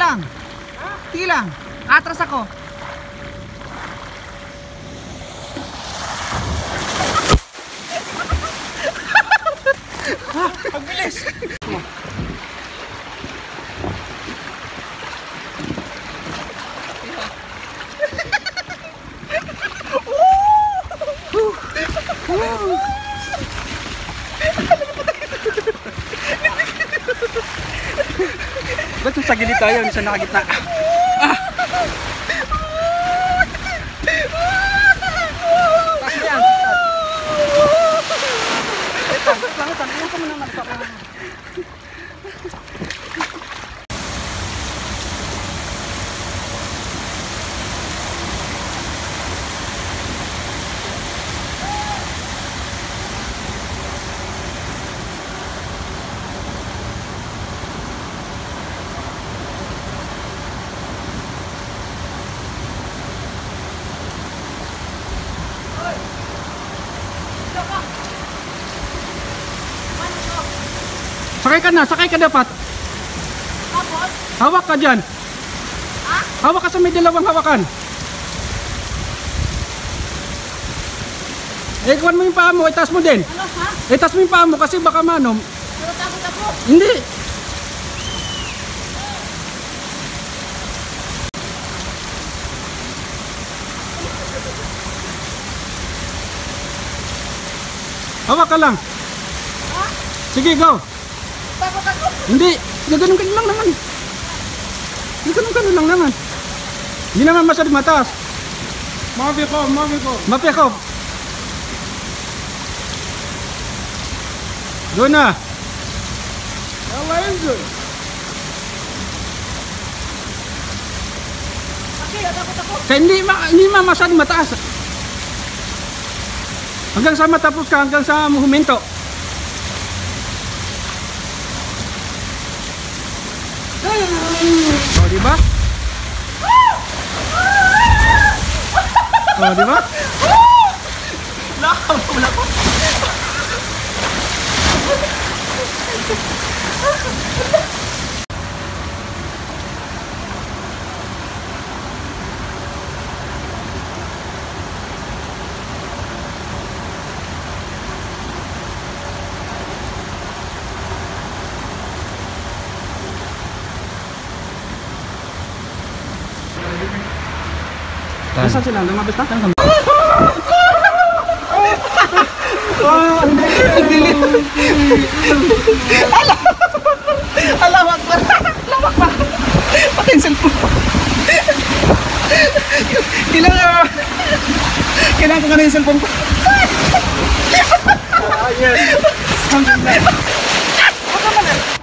lang. Sige lang. Atras ako. Ang bilis! Ba't sa gilid tayo? Hindi siya nakagitna. Taas na yan. Ilan ka muna magpapalala. Sakay ka dapat. Tapos? Hawak ka dyan. Ha? Hawak ka sa may dalawang hawakan. Ikuan mo yung paa mo, itaas mo din. Ano ha? Itaas mo yung paa mo kasi baka manom. Pero takot ako. Hindi. Hawak ka lang. Ha? Sige, go. Takot ako. Hindi. Ganun ka lang naman. Ganun lang naman. Hindi naman masyadong mataas. Mapiko. Doon na. Okay, takot ako. Kaya hindi masyadong mataas. Hanggang sa matapos ka, hanggang sa huminto. Oh, di ba? Oh, di ba? Wala ko. Nasaan sila? Lumabas na? Alawak pa. Alawak pa. Pati yung cellphone ko. Kailangan ko na yung cellphone ko. Yes.